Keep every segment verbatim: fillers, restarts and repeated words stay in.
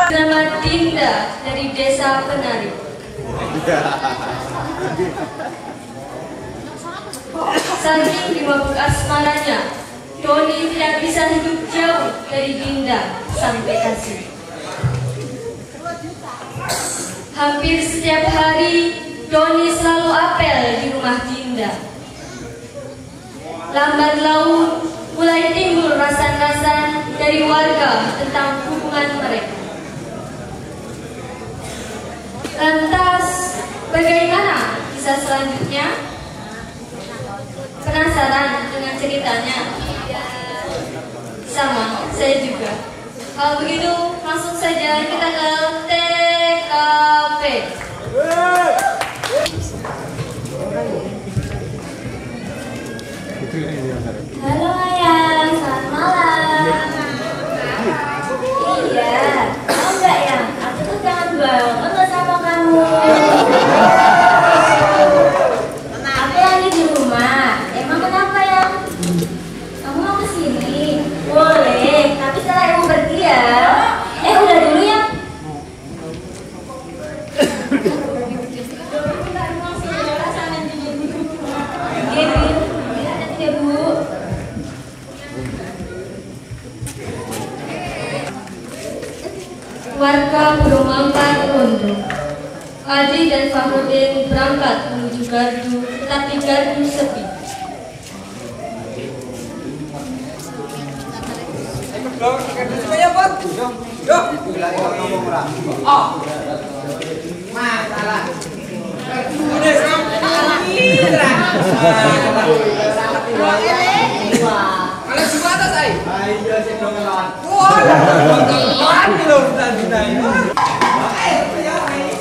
Nama Dinda dari Desa Penari. Saking dimabuk asmaranya, Doni tidak bisa hidup jauh dari Dinda sampai kasih. Hampir setiap hari, Doni selalu apel di rumah Dinda. Lambat laun, mulai timbul rasan-rasan dari warga tentang hubungan mereka. Lantas, bagaimana kisah selanjutnya? Penasaran dengan ceritanya? Sama, saya juga. Kalau begitu, langsung saja kita ke T K P. Halo Ayang, selamat malam. Iya, mau nggak ya? Aku tuh kangen banget loh sama kamu. Aku lagi di rumah. Emang kenapa ya? Kamu mau kesini? Boleh, tapi setelah ibu pergi ya. Eh udah dulu ya. Warga Bromampat Rondo. Adi dan Fahrudin berangkat menuju gardu, tetapi gardu sepi. Masalah. Kalau semua atas ay. Ayo sih dong lawan. Wah, lawan belum tadi naik. Eh, ya ini.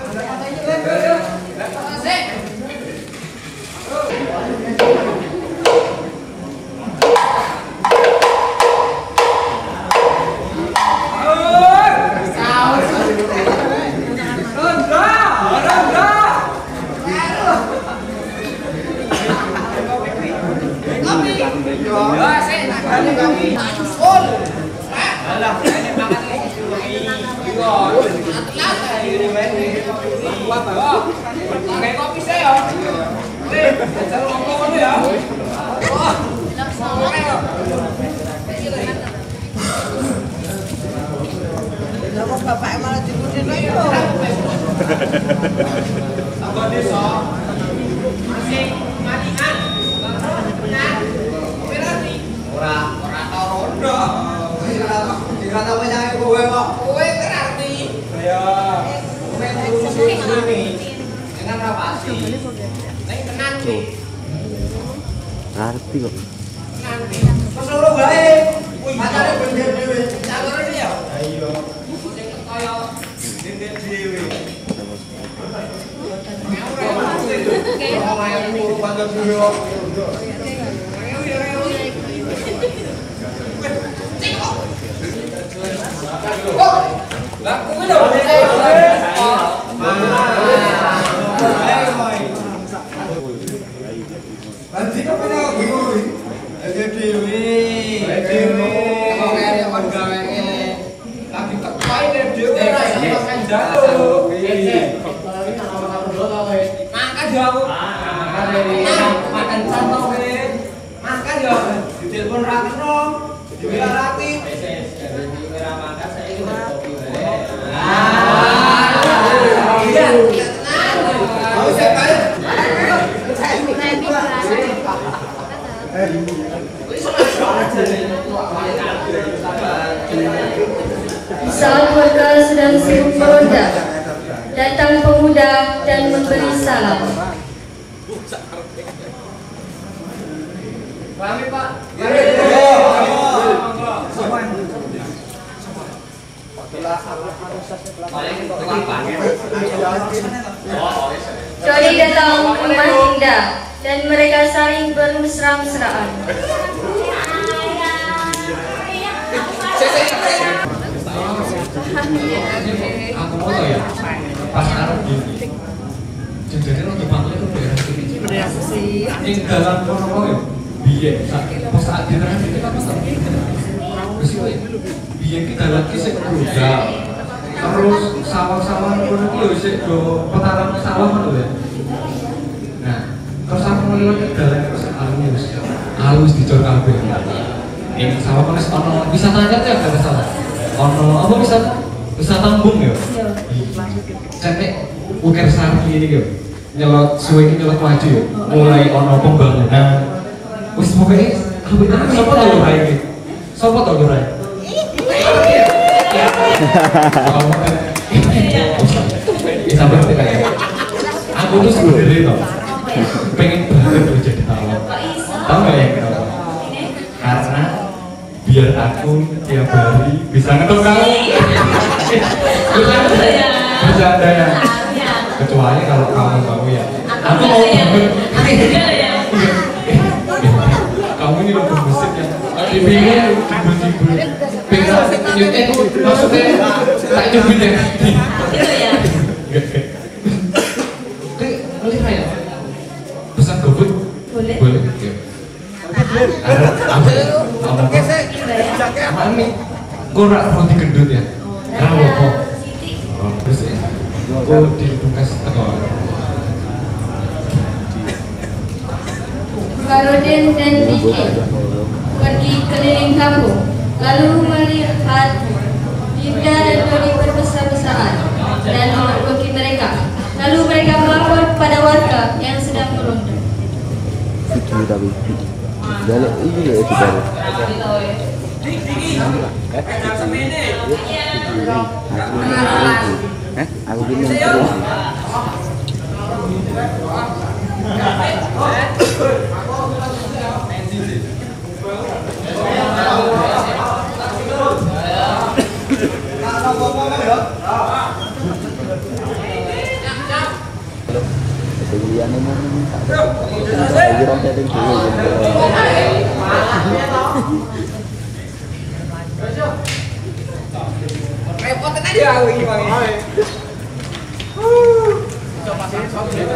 Kopi saya. Nih, jangan ngomong dulu ya. Wah. Kenapa bapak malah dibunuh lagi? Apa desa? Masih matian. Benar. Berarti ora ora tau rondo. Dikata banyak kowe kok. Kowe berarti. Ya. Kowe ngurus ini. Dengan rapasi. Nek tenan iki. Ngerti kok. Nanti. Wes loro wae. Macane bener dhewe. Calone ya. Iya. Sing kaya bener dhewe. Lah, kuwi lho. Nanti kok kena bingung. Ada dewi. Dewi. Kok kaya kon gawe lagi kepain dewi ora iso makan jaluk. Makan yo aku. Makan contoh kowe. Makan yo. Ditelepon ra kena. Diwilarati. Wis wis ora makan saiki kopi wae. Ah. Iya. Mau siapa? Saat warga sedang sibuk meronda, datang pemuda dan memberi salam. Kami Pak. Doni datang ke rumah Dinda dan mereka saling bermesra-mesraan. Aku mau ya, pas arep gini. Jadinya untuk panggil itu daerah sini. Yang dalam kono ya, biyen. Pas saat di tengah itu kan pas biyen kita lagi sing kerja. terus sawah-sawah ngono iki yo sik do petaran sawah ngono ya. Nah, terus aku ngelewat ke dalan terus alus. Alus dicor kabeh. Ini sawah kan wis ono wisatanya tuh ya gak salah. Ono apa wisata? Wisata embung ya. Cetek ukir sari ini yo. Nyelot suwe iki nyelot maju ya. Mulai ono pembangunan. Wis pokoke kabeh kan sapa tau lho rae iki. Sapa tau lho rae? Sampai kayak aku tuh sebenarnya tuh pengen banget tuh jadi awak. Tahu nggak ya kenapa? Karena biar aku tiap hari bisa ngetok kamu. Bercanda ya. Kecuali kalau kamu kamu ya. Aku mau banget. Kamu ini loh musik ya. Dipingin tiba-tiba pengen nyutek itu maksudnya tak nyubit ya. Itu ya. Oke, boleh kayak pesan GoFood? Boleh. Boleh. Oke. Ada apa? Apa? Apa nih? Korak roti gendut ya. Kalau kok. Oh, terus ya. Oh, di bekas teko. Karoden dan Diki pergi keliling kampung, lalu melihat Dinda dan Doni berbesar-besaran dan memergoki mereka. Lalu mereka melapor pada warga yang sedang meronda. Video tapi balik ini ya itu balik. Eh, aku gini terus. Kemudiannya mau lagi rompet dulu. Repotin aja aku ini bang. Coba sih,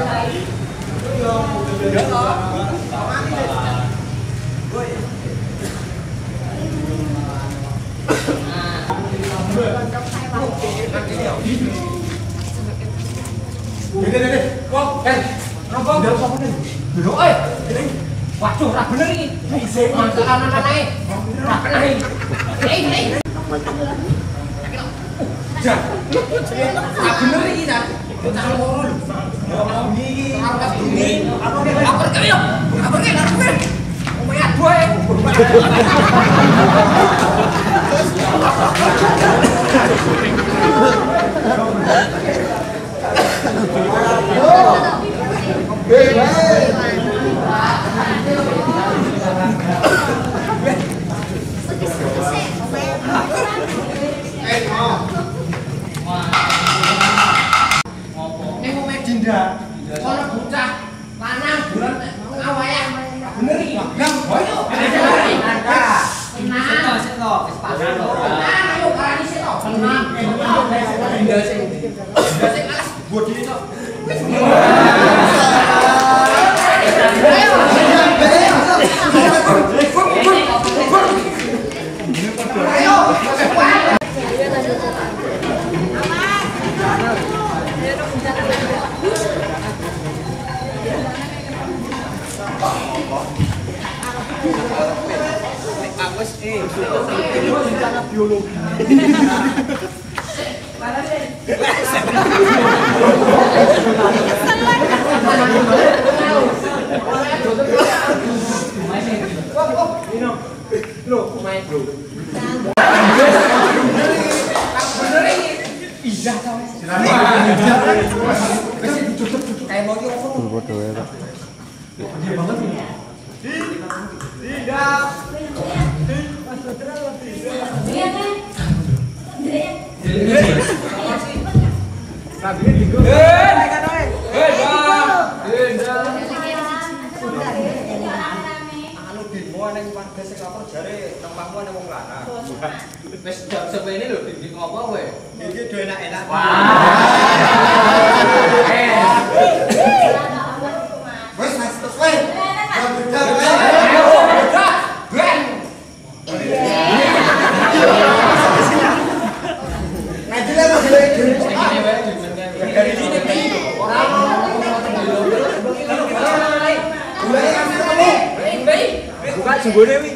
Dede dede, kok, eh, nopo, udah apa nih? Dulu, eh, waduh, rak bener ini, mangsa anak-anaknya, rak bener ini, ini, ini, rak bener ini, rak, kita ngomong, ngomong ini, angkat ini, apa pergi yuk, apa pergi, apa pergi, ngomongnya dua ya, Dinda, kalau bocah lanang bulan awalnya bener iki. Lah, ayo. Tenang, seto, wis panas lho. Tenang, ayo karani seto. Tenang. Dinda sing Dinda sing alas bodine tok. Wis. Ayo. Agus eh rencana biologi. Kayak mau ngomong. Foto ya, Pak. Dia banget nih. Tidak. Iya kan? Eh, naik kan naik. Eh, dah. Eh, dah. Anu demo nang warga sing lapor jare tempatmu nang wong lanang. Wis jam sepene lho di ngopo kowe? Iki do enak-enak. Wes mas terus kowe. Ben. sugone wi.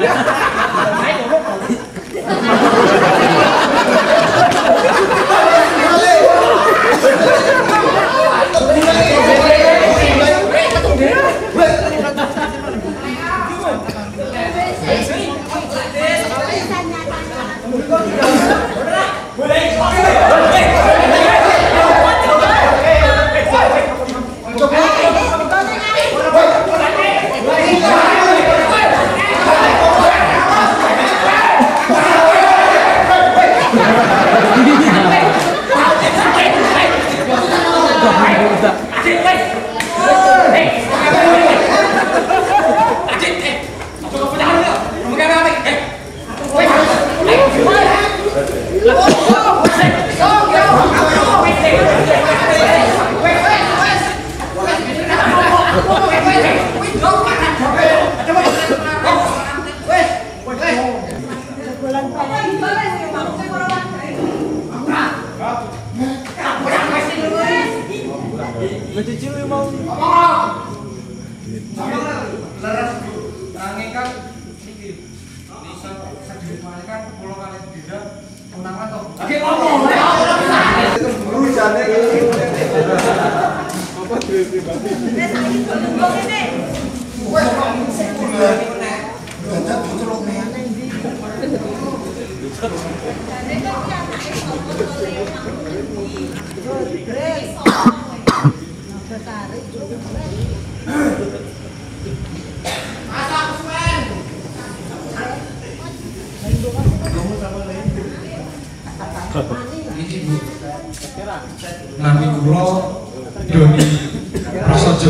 Nami kula Doni Prasojo.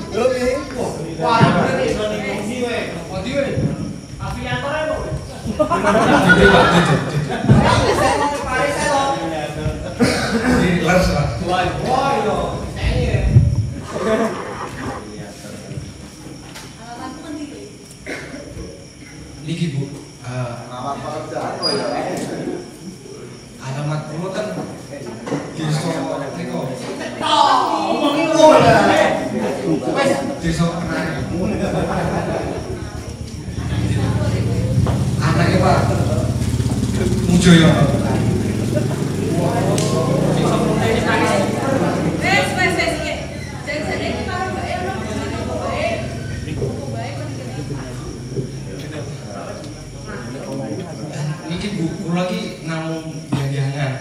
Niki Bu, alamat kula kan desa niko. Desa Kenari. Anaknya Pak Mujoyo. Niki Bu, kula lagi namung biang-biangan.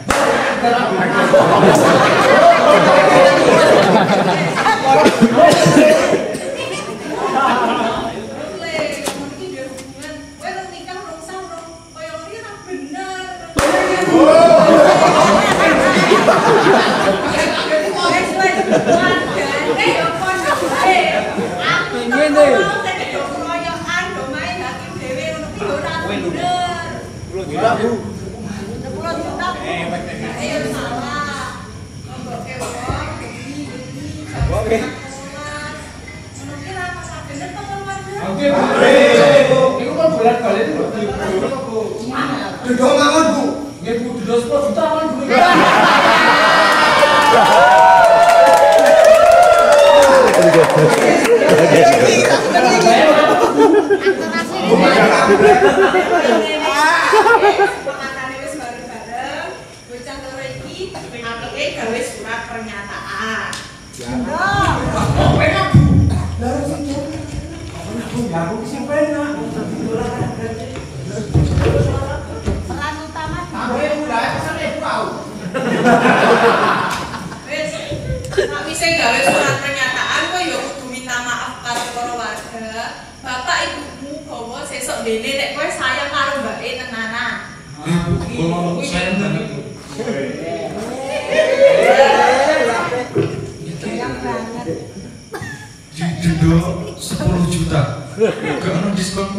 Didenda sepuluh juta. Gak ono diskon.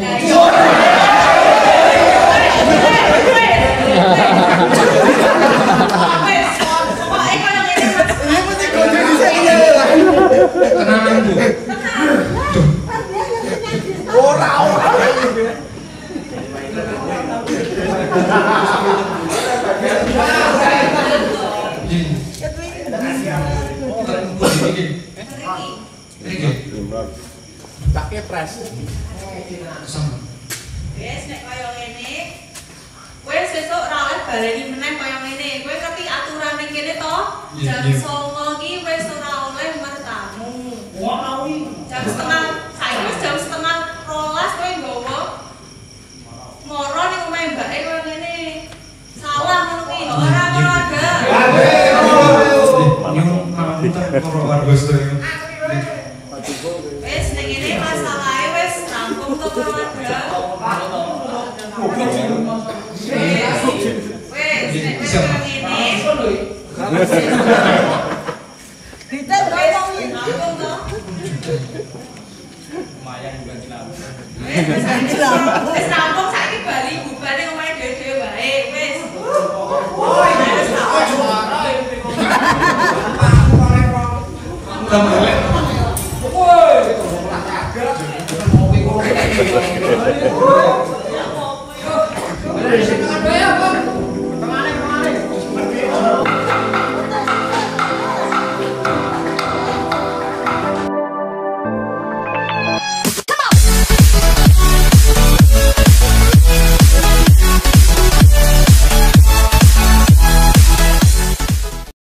Tenang Bu. Ora ora. Tak kepres. Sama. Wes nek kaya ngene. Kowe sesuk ra oleh baleni meneh kaya ngene. Kowe ngerti aturan ning kene to? Jam songo iki wis ora oleh mertamu. Wah, awi. Jam setengah, saiki wis jam setengah rolas kowe nggawa moro ning omahe mbake koyo ngene. Salah ngono ki, ora keluarga. Nyuwun pangapunten para warga sedaya. Wes ning ngene masalahe wis rampung to keluarga. Wes, wes nek wis kaya ngene. Kita ngomong rampung to. Lumayan juga dilamu. Wes rampung saiki bali bubane omahe dhewe-dhewe wae. Wes. Wes. Tambah